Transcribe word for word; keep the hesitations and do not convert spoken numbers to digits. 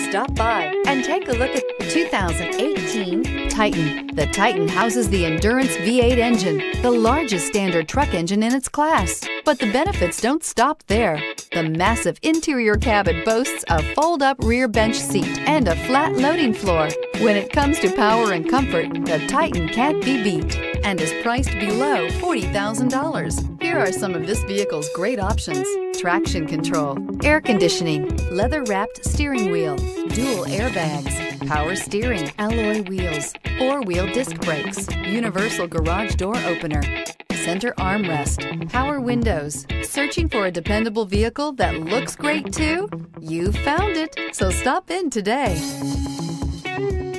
Stop by and take a look at the two thousand eighteen Titan. The Titan houses the Endurance V eight engine, the largest standard truck engine in its class. But the benefits don't stop there. The massive interior cabin boasts a fold-up rear bench seat and a flat loading floor. When it comes to power and comfort, the Titan can't be beat and is priced below forty thousand dollars. Here are some of this vehicle's great options: traction control, air conditioning, leather-wrapped steering wheel, dual airbags, power steering, alloy wheels, four-wheel disc brakes, universal garage door opener, center armrest, power windows. Searching for a dependable vehicle that looks great too? You found it, so stop in today.